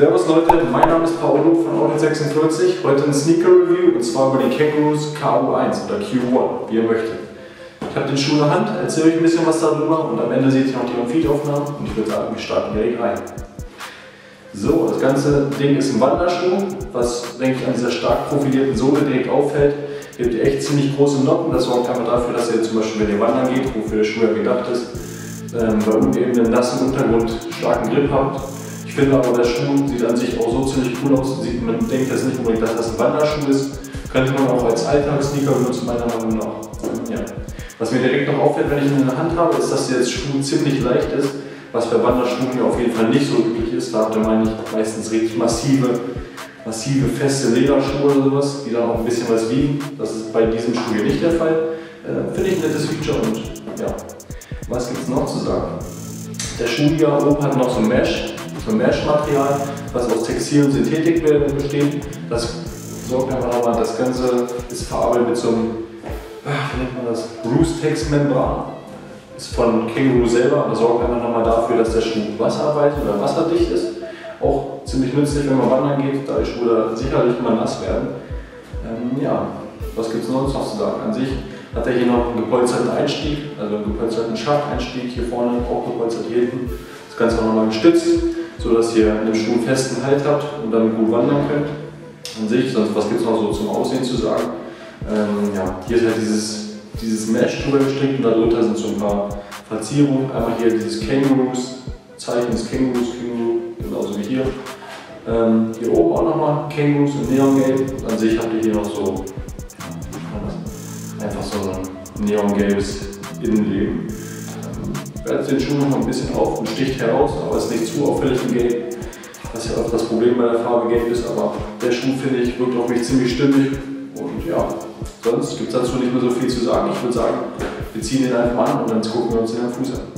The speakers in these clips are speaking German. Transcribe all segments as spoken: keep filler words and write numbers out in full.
Servus Leute, mein Name ist Paolo von Auto sechsundvierzig. Heute ein Sneaker Review und zwar über den Kangaroos K U eins oder Q eins, wie ihr möchtet. Ich habe den Schuh in der Hand, erzähle euch ein bisschen was darüber und am Ende seht ihr noch die On-Feed-Aufnahmen und ich würde sagen, wir starten direkt rein. So, das ganze Ding ist ein Wanderschuh, was, denke ich, an dieser stark profilierten Sohle direkt auffällt. Ihr habt echt ziemlich große Noppen, das sorgt einfach dafür, dass ihr zum Beispiel, wenn ihr wandern geht, wofür der Schuh ja gedacht ist, ähm, bei unebenen, nassen Untergrund starken Grip habt. Ich finde aber, der Schuh sieht an sich auch so ziemlich cool aus. Sieht, man denkt jetzt nicht unbedingt, dass das ein Wanderschuh ist. Könnte man auch als Alltagssneaker benutzen, meiner Meinung nach. Ja. Was mir direkt noch auffällt, wenn ich ihn in der Hand habe, ist, dass der Schuh ziemlich leicht ist. Was bei Wanderschuhen ja auf jeden Fall nicht so üblich ist. Da habt ihr, meine ich, meistens richtig massive, massive feste Lederschuhe oder sowas, die dann auch ein bisschen was wiegen. Das ist bei diesem Schuh hier nicht der Fall. Äh, finde ich ein nettes Feature und ja. Was gibt es noch zu sagen? Der Schuh hier oben hat noch so ein Mesh. So ein Mesh-Material, was aus Textil- und Synthetik besteht. Das sorgt einfach nochmal, das Ganze ist verarbeitet mit so einem, wie nennt man das, Roostex-Membran. Ist von Kangaroo selber. Das sorgt einfach nochmal dafür, dass der Schuh wasserweich oder wasserdicht ist. Auch ziemlich nützlich, wenn man wandern geht, da die Schuhe da sicherlich mal nass werden. Ähm, ja, was gibt es noch zu sagen? An sich hat er hier noch einen gepolsterten Einstieg, also einen gepolsterten Schafteinstieg hier vorne, auch gepolstert hier hinten. Das Ganze auch nochmal gestützt, sodass ihr in dem Schuh einen festen Halt habt und damit gut wandern könnt. An sich, sonst was gibt es noch so zum Aussehen zu sagen? Ähm, ja, hier ist halt dieses, dieses Mesh drüber gestrickt und darunter sind so ein paar Verzierungen. Einmal hier dieses Kangaroos-Zeichen des Kangaroos, Känguru, genauso wie hier. Ähm, hier oben auch nochmal Kangaroos in Neongelb. An sich habt ihr hier noch so, einfach so ein neongelbes Innenleben. Wertet den Schuh noch mal ein bisschen auf und sticht heraus, aber es ist nicht zu auffällig im Gelb, was ja auch das Problem bei der Farbe Gelb ist, aber der Schuh, finde ich, wirkt auf mich ziemlich stimmig und ja, sonst gibt es dazu nicht mehr so viel zu sagen. Ich würde sagen, wir ziehen den einfach an und dann gucken wir uns den am Fuß an.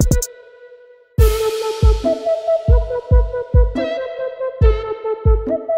Thank you.